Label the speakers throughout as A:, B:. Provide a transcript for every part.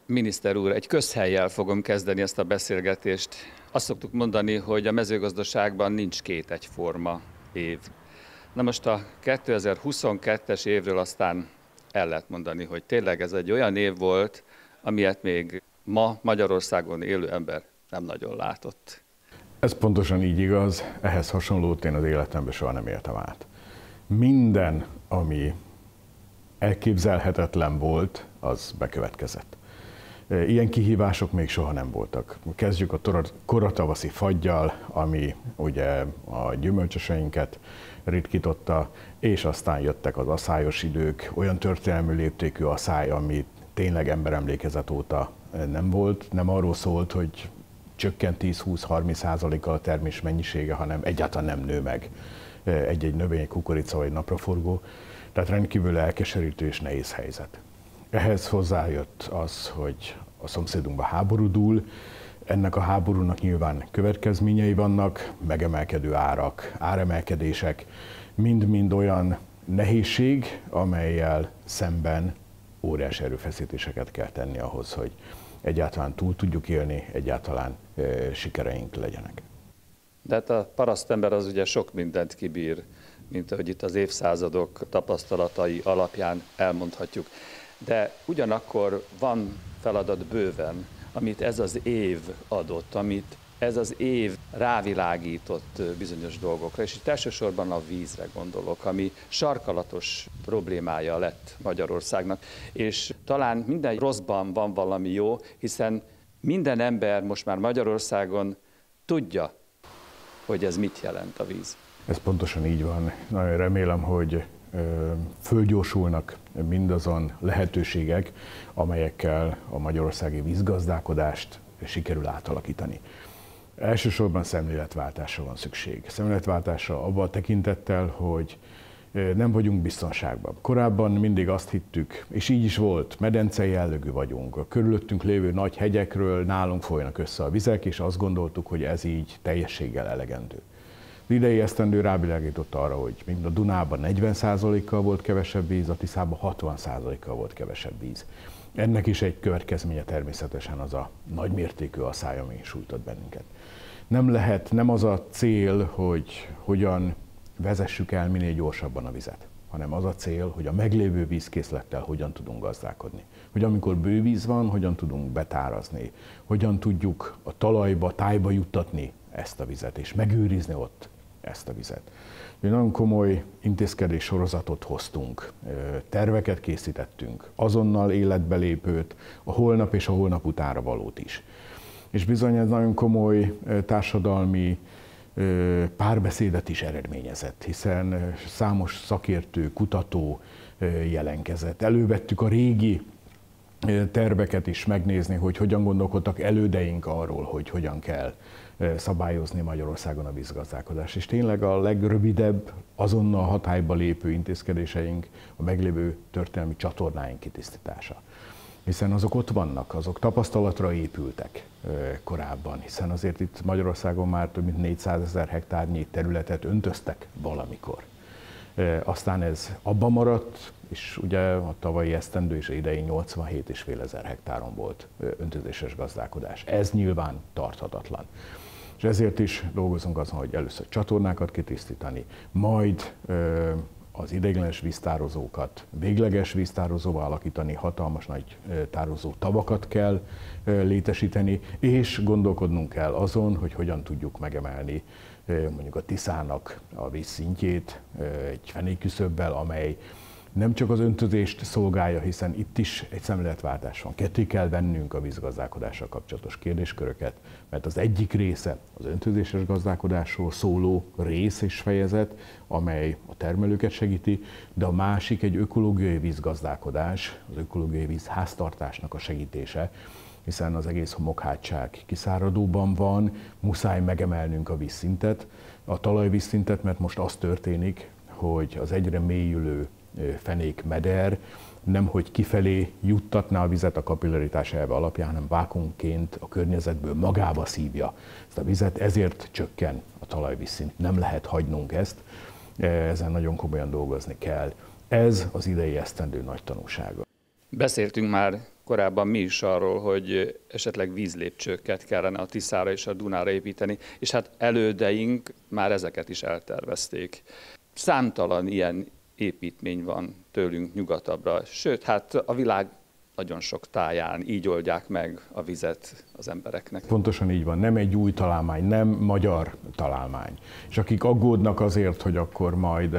A: Miniszter úr, egy közhellyel fogom kezdeni ezt a beszélgetést. Azt szoktuk mondani, hogy a mezőgazdaságban nincs két egyforma év. Na most a 2022-es évről aztán el lehet mondani, hogy tényleg ez egy olyan év volt, amilyet még ma Magyarországon élő ember nem nagyon látott.
B: Ez pontosan így igaz, ehhez hasonlót én az életemben soha nem éltem át. Minden, ami elképzelhetetlen volt, az bekövetkezett. Ilyen kihívások még soha nem voltak. Kezdjük a koratavaszi faggyal, ami ugye a gyümölcsöseinket ritkította, és aztán jöttek az aszályos idők, olyan történelmű léptékű aszály, ami tényleg emberemlékezet óta nem volt. Nem arról szólt, hogy csökkent 10-20-30%-kal a termés mennyisége, hanem egyáltalán nem nő meg egy-egy növény, kukorica vagy napraforgó. Tehát rendkívül elkeserítő és nehéz helyzet. Ehhez hozzájött az, hogy a szomszédunkban háború dúl, ennek a háborúnak nyilván következményei vannak, megemelkedő árak, áremelkedések, mind-mind olyan nehézség, amellyel szemben óriási erőfeszítéseket kell tenni ahhoz, hogy egyáltalán túl tudjuk élni, egyáltalán sikereink legyenek.
A: De hát a parasztember az ugye sok mindent kibír, mint ahogy itt az évszázadok tapasztalatai alapján elmondhatjuk. De ugyanakkor van feladat bőven, amit ez az év adott, amit ez az év rávilágított bizonyos dolgokra, és itt elsősorban a vízre gondolok, ami sarkalatos problémája lett Magyarországnak, és talán minden rosszban van valami jó, hiszen minden ember most már Magyarországon tudja, hogy ez mit jelent a víz.
B: Ez pontosan így van. Nagyon remélem, hogy fölgyorsulnak mindazon lehetőségek, amelyekkel a magyarországi vízgazdálkodást sikerül átalakítani. Elsősorban szemléletváltásra van szükség. Szemléletváltásra abban a tekintettel, hogy nem vagyunk biztonságban. Korábban mindig azt hittük, és így is volt, medencei jellegű vagyunk. A körülöttünk lévő nagy hegyekről nálunk folynak össze a vizek, és azt gondoltuk, hogy ez így teljességgel elegendő. Az idei esztendő rávilágított arra, hogy mind a Dunában 40%-kal volt kevesebb víz, a Tiszában 60%-kal volt kevesebb víz. Ennek is egy következménye természetesen az a nagymértékű aszály, ami sújtott bennünket. Nem az a cél, hogy hogyan vezessük el minél gyorsabban a vizet, hanem az a cél, hogy a meglévő vízkészlettel hogyan tudunk gazdálkodni. Hogy amikor bővíz van, hogyan tudunk betárazni, hogyan tudjuk a talajba, tájba juttatni ezt a vizet, és megőrizni ott ezt a vizet. Mi nagyon komoly intézkedés sorozatot hoztunk, terveket készítettünk, azonnal életbe lépőt, a holnap és a holnap utánra valót is. És bizony ez nagyon komoly társadalmi párbeszédet is eredményezett, hiszen számos szakértő, kutató jelentkezett. Elővettük a régi terveket is megnézni, hogy hogyan gondolkodtak elődeink arról, hogy hogyan kell szabályozni Magyarországon a vízgazdálkodást. És tényleg a legrövidebb, azonnal hatályba lépő intézkedéseink a meglévő történelmi csatornáink kitisztítása. Hiszen azok ott vannak, azok tapasztalatra épültek korábban, hiszen azért itt Magyarországon már több mint 400 000 hektárnyi területet öntöztek valamikor. Aztán ez abba maradt, és ugye a tavalyi esztendő és idei 87,5 hektáron volt öntözéses gazdálkodás. Ez nyilván tarthatatlan. És ezért is dolgozunk azon, hogy először csatornákat kitisztítani, majd az ideiglenes víztározókat végleges víztározóvá alakítani, hatalmas nagy tározó tavakat kell létesíteni, és gondolkodnunk kell azon, hogy hogyan tudjuk megemelni mondjuk a Tiszának a vízszintjét egy fenékküszöbbel, amely nem csak az öntözést szolgálja, hiszen itt is egy szemléletváltás van. Ketté kell vennünk a vízgazdálkodással kapcsolatos kérdésköröket, mert az egyik része az öntözéses gazdálkodásról szóló rész és fejezet, amely a termelőket segíti, de a másik egy ökológiai vízgazdálkodás, az ökológiai vízháztartásnak a segítése, hiszen az egész homokhátság kiszáradóban van, muszáj megemelnünk a vízszintet, a talajvízszintet, mert most az történik, hogy az egyre mélyülő fenékmeder nemhogy kifelé juttatná a vizet a kapillaritás elve alapján, hanem vákuumként a környezetből magába szívja ezt a vizet, ezért csökken a talajvízszint. Nem lehet hagynunk ezt, ezen nagyon komolyan dolgozni kell. Ez az idei esztendő nagy tanulsága.
A: Beszéltünk már korábban mi is arról, hogy esetleg vízlépcsőket kellene a Tiszára és a Dunára építeni, és hát elődeink már ezeket is eltervezték. Számtalan ilyen építmény van tőlünk nyugatabbra, sőt, hát a világ nagyon sok táján így oldják meg a vizet az embereknek.
B: Pontosan így van, nem egy új találmány, nem magyar találmány. És akik aggódnak azért, hogy akkor majd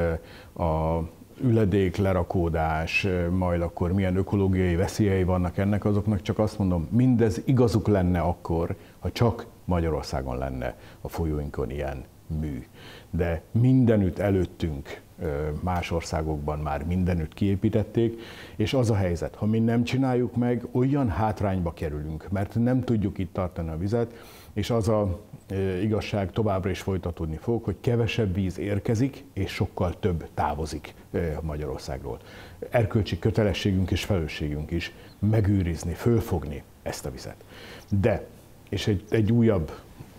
B: a üledék lerakódás, majd akkor milyen ökológiai veszélyei vannak ennek, azoknak csak azt mondom, mindez igazuk lenne akkor, ha csak Magyarországon lenne a folyóinkon ilyen mű. De mindenütt előttünk más országokban már mindenütt kiépítették, és az a helyzet, ha mi nem csináljuk meg, olyan hátrányba kerülünk, mert nem tudjuk itt tartani a vizet, és az a igazság továbbra is folytatódni fog, hogy kevesebb víz érkezik, és sokkal több távozik Magyarországról. Erkölcsi kötelességünk és felelősségünk is megőrizni, fölfogni ezt a vizet. De, és egy újabb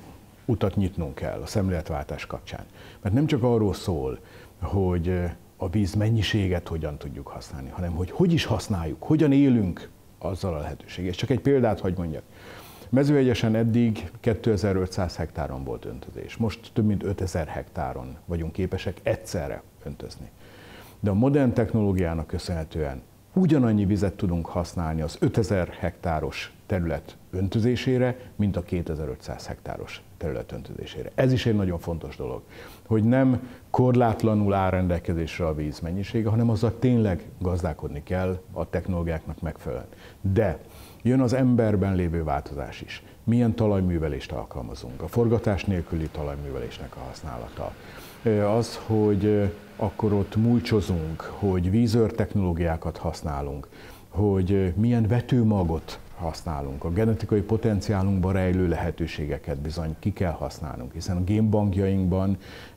B: utat nyitnunk kell a szemléletváltás kapcsán. Mert nem csak arról szól, hogy a víz mennyiséget hogyan tudjuk használni, hanem hogy is használjuk, hogyan élünk azzal a lehetőséggel. Csak egy példát hadd mondjak. Mezőegyesen eddig 2500 hektáron volt öntözés. Most több mint 5000 hektáron vagyunk képesek egyszerre öntözni. De a modern technológiának köszönhetően ugyanannyi vizet tudunk használni az 5000 hektáros terület öntözésére, mint a 2500 hektáros terület öntözésére. Ez is egy nagyon fontos dolog, hogy nem korlátlanul áll rendelkezésre a víz mennyisége, hanem azzal tényleg gazdálkodni kell a technológiáknak megfelelően. De jön az emberben lévő változás is. Milyen talajművelést alkalmazunk? A forgatás nélküli talajművelésnek a használata. Az, hogy akkor ott mulcsozunk, hogy vízőr technológiákat használunk, hogy milyen vetőmagot használunk, a genetikai potenciálunkban rejlő lehetőségeket bizony ki kell használnunk, hiszen a génbankjainkban,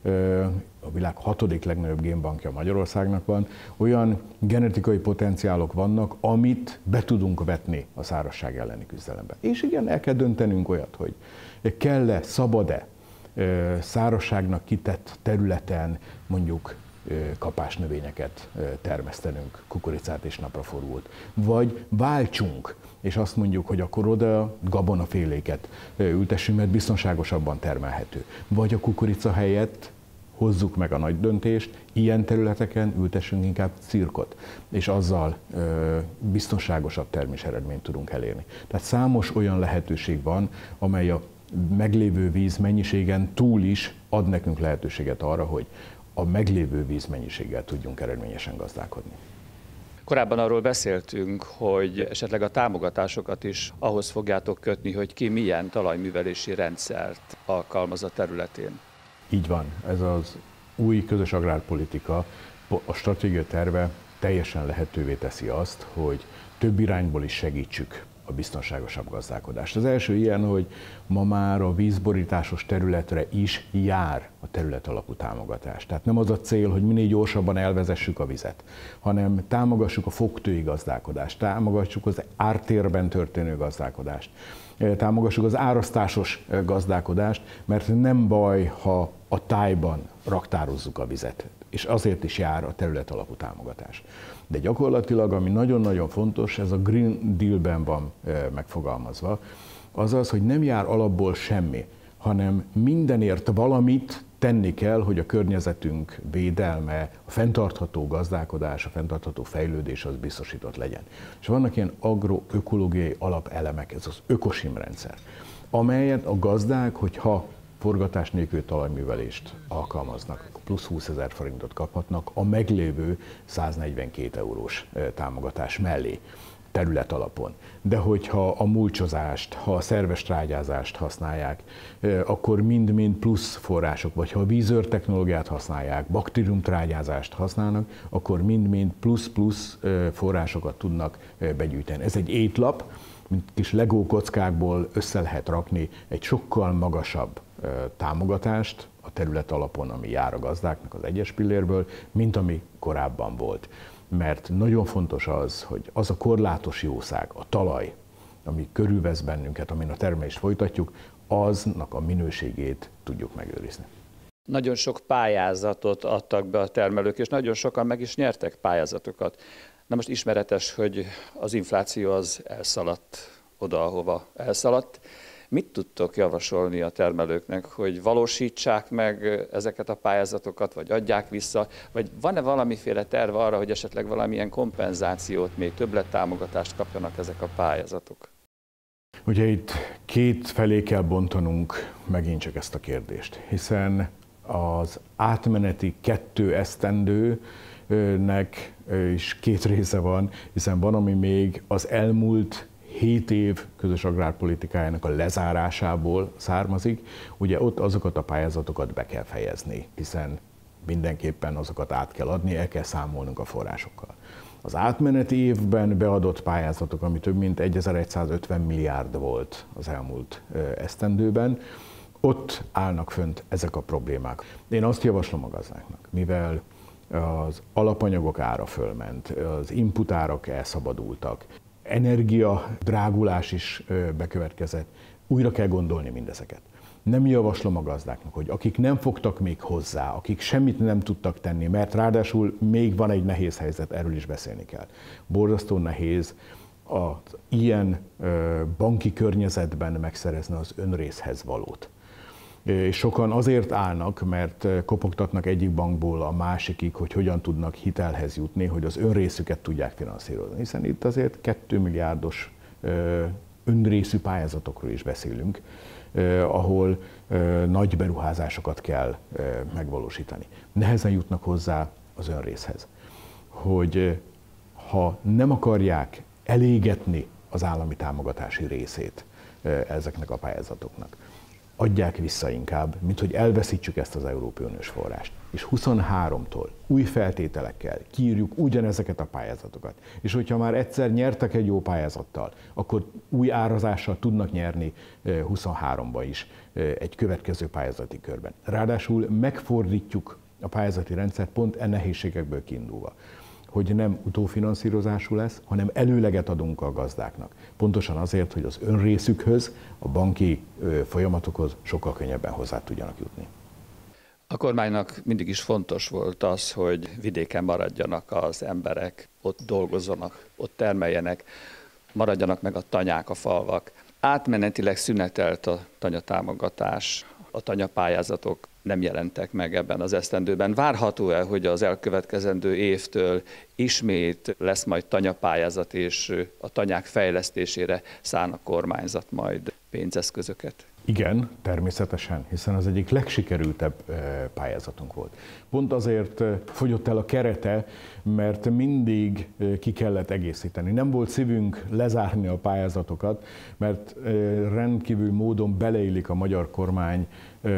B: a világ 6. legnagyobb génbankja Magyarországnak van, olyan genetikai potenciálok vannak, amit be tudunk vetni a szárazság elleni küzdelembe. És igen, el kell döntenünk olyat, hogy kell-e, szabad-e szárazságnak kitett területen mondjuk kapásnövényeket termesztenünk, kukoricát és napraforgót. Vagy váltsunk, és azt mondjuk, hogy akkor oda gabonaféléket ültessünk, mert biztonságosabban termelhető. Vagy a kukorica helyett hozzuk meg a nagy döntést, ilyen területeken ültessünk inkább cirkot, és azzal biztonságosabb termés eredményt tudunk elérni. Tehát számos olyan lehetőség van, amely a meglévő víz mennyiségen túl is ad nekünk lehetőséget arra, hogy a meglévő vízmennyiséggel tudjunk eredményesen gazdálkodni.
A: Korábban arról beszéltünk, hogy esetleg a támogatásokat is ahhoz fogjátok kötni, hogy ki milyen talajművelési rendszert alkalmaz a területén.
B: Így van, ez az új közös agrárpolitika, a stratégia terve teljesen lehetővé teszi azt, hogy több irányból is segítsük a biztonságosabb gazdálkodást. Az első ilyen, hogy ma már a vízborításos területre is jár a terület alapú támogatás. Tehát nem az a cél, hogy minél gyorsabban elvezessük a vizet, hanem támogassuk a fogtői gazdálkodást, támogassuk az ártérben történő gazdálkodást, támogassuk az árasztásos gazdálkodást, mert nem baj, ha a tájban raktározzuk a vizet, és azért is jár a terület alapú támogatás. De gyakorlatilag, ami nagyon-nagyon fontos, ez a Green Deal-ben van megfogalmazva, azaz, hogy nem jár alapból semmi, hanem mindenért valamit tenni kell, hogy a környezetünk védelme, a fenntartható gazdálkodás, a fenntartható fejlődés az biztosított legyen. És vannak ilyen agroökológiai alapelemek, ez az ökosim rendszer, amelyet a gazdák, hogyha forgatás nélkül talajművelést alkalmaznak, plusz 20 000 forintot kaphatnak a meglévő 142 eurós támogatás mellé terület alapon. De hogyha a mulcsozást, ha a szerves trágyázást használják, akkor mind-mind plusz források, vagy ha a vízőr technológiát használják, baktériumtrágyázást használnak, akkor mind-mind plusz forrásokat tudnak begyűjteni. Ez egy étlap, mint kis legó kockákból össze lehet rakni egy sokkal magasabb támogatást a terület alapon, ami jár a gazdáknak az egyes pillérből, mint ami korábban volt. Mert nagyon fontos az, hogy az a korlátos jószág, a talaj, ami körülvesz bennünket, amin a termelést folytatjuk, aznak a minőségét tudjuk megőrizni.
A: Nagyon sok pályázatot adtak be a termelők, és nagyon sokan meg is nyertek pályázatokat. Na most ismeretes, hogy az infláció az elszaladt oda, ahova elszaladt. Mit tudtok javasolni a termelőknek, hogy valósítsák meg ezeket a pályázatokat, vagy adják vissza, vagy van-e valamiféle terv arra, hogy esetleg valamilyen kompenzációt, még többlettámogatást kapjanak ezek a pályázatok?
B: Ugye itt két felé kell bontanunk megint csak ezt a kérdést, hiszen az átmeneti 2 esztendőnek is 2 része van, hiszen van, ami még az elmúlt 7 év közös agrárpolitikájának a lezárásából származik. Ugye ott azokat a pályázatokat be kell fejezni, hiszen mindenképpen azokat át kell adni, el kell számolnunk a forrásokkal. Az átmeneti évben beadott pályázatok, ami több mint 1150 milliárd volt az elmúlt esztendőben, ott állnak fönt ezek a problémák. Én azt javaslom a gazdáknak, mivel az alapanyagok ára fölment, az input árak elszabadultak, energia drágulás is bekövetkezett, újra kell gondolni mindezeket. Nem javaslom a gazdáknak, hogy akik nem fogtak még hozzá, akik semmit nem tudtak tenni, mert ráadásul még van egy nehéz helyzet, erről is beszélni kell. Borzasztó nehéz az ilyen banki környezetben megszerezni az önrészhez valót. És sokan azért állnak, mert kopogtatnak egyik bankból a másikig, hogy hogyan tudnak hitelhez jutni, hogy az önrészüket tudják finanszírozni. Hiszen itt azért 2 milliárdos önrészű pályázatokról is beszélünk, ahol nagy beruházásokat kell megvalósítani. Nehezen jutnak hozzá az önrészhez. Hogy ha nem akarják elégetni az állami támogatási részét ezeknek a pályázatoknak, adják vissza inkább, mint hogy elveszítsük ezt az Európai Uniós forrást. És 23-tól új feltételekkel kiírjuk ugyanezeket a pályázatokat. És hogyha már egyszer nyertek egy jó pályázattal, akkor új árazással tudnak nyerni 23-ba is egy következő pályázati körben. Ráadásul megfordítjuk a pályázati rendszert pont e nehézségekből kiindulva, hogy nem utófinanszírozású lesz, hanem előleget adunk a gazdáknak. Pontosan azért, hogy az önrészükhöz, a banki folyamatokhoz sokkal könnyebben hozzá tudjanak jutni.
A: A kormánynak mindig is fontos volt az, hogy vidéken maradjanak az emberek, ott dolgozzanak, ott termeljenek, maradjanak meg a tanyák, a falvak. Átmenetileg szünetelt a tanyatámogatás, a tanyapályázatok nem jelentek meg ebben az esztendőben. Várható-e, hogy az elkövetkezendő évtől ismét lesz majd tanyapályázat, és a tanyák fejlesztésére szán a kormányzat majd pénzeszközöket?
B: Igen, természetesen, hiszen az egyik legsikerültebb pályázatunk volt. Pont azért fogyott el a kerete, mert mindig ki kellett egészíteni. Nem volt szívünk lezárni a pályázatokat, mert rendkívül módon beleillik a magyar kormány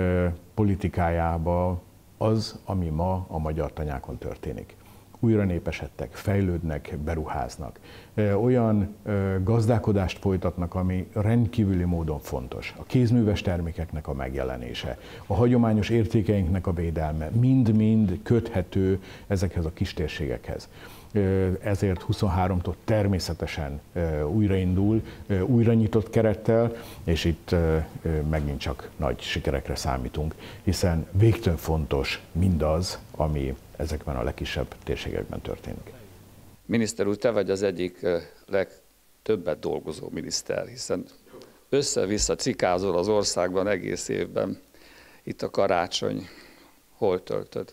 B: politikájába az, ami ma a magyar tanyákon történik. Újra népesedtek, fejlődnek, beruháznak. Olyan gazdálkodást folytatnak, ami rendkívüli módon fontos. A kézműves termékeknek a megjelenése, a hagyományos értékeinknek a védelme, mind-mind köthető ezekhez a kistérségekhez. Ezért 23-tól természetesen újraindul, újra nyitott kerettel, és itt megint csak nagy sikerekre számítunk, hiszen végtelen fontos mindaz, ami ezekben a legkisebb térségekben történik.
A: Miniszter úr, te vagy az egyik legtöbbet dolgozó miniszter, hiszen össze-vissza cikázol az országban egész évben. Itt a karácsony, hol töltöd?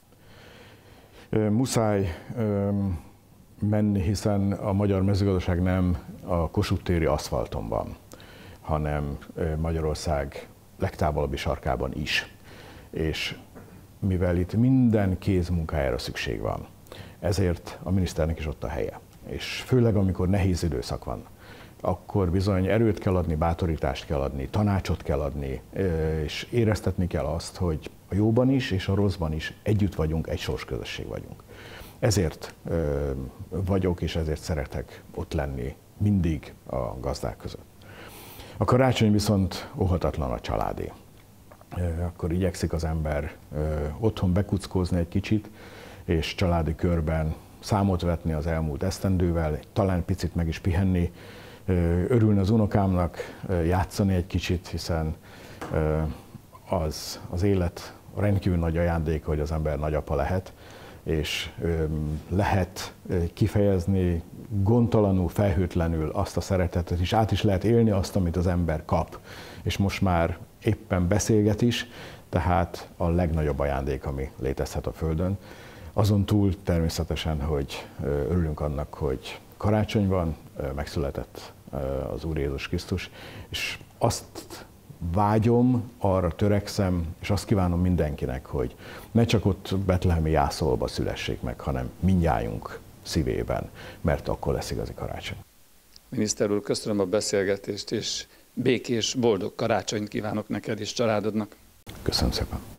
B: Muszáj menni, hiszen a magyar mezőgazdaság nem a Kossuth téri aszfalton van, hanem Magyarország legtávolabbi sarkában is. És mivel itt minden kézmunkájára szükség van, ezért a miniszternek is ott a helye. És főleg, amikor nehéz időszak van, akkor bizony erőt kell adni, bátorítást kell adni, tanácsot kell adni, és éreztetni kell azt, hogy a jóban is és a rosszban is együtt vagyunk, egy sorsközösség vagyunk. Ezért vagyok, és ezért szeretek ott lenni mindig a gazdák között. A karácsony viszont óhatatlan a családé. Akkor igyekszik az ember otthon bekuckózni egy kicsit, és családi körben számot vetni az elmúlt esztendővel, talán picit meg is pihenni, örülni az unokámnak, játszani egy kicsit, hiszen az élet rendkívül nagy ajándék, hogy az ember nagyapa lehet, és lehet kifejezni gondtalanul, felhőtlenül azt a szeretetet, és át is lehet élni azt, amit az ember kap. És most már éppen beszélget is, tehát a legnagyobb ajándék, ami létezhet a Földön. Azon túl természetesen, hogy örülünk annak, hogy karácsony van, megszületett az Úr Jézus Krisztus, és azt vágyom, arra törekszem, és azt kívánom mindenkinek, hogy ne csak ott betlehemi jászolba szülessék meg, hanem mindnyájunk szívében, mert akkor lesz igazi karácsony.
A: Miniszter úr, köszönöm a beszélgetést, és békés, boldog karácsonyt kívánok neked és családodnak.
B: Köszönöm szépen.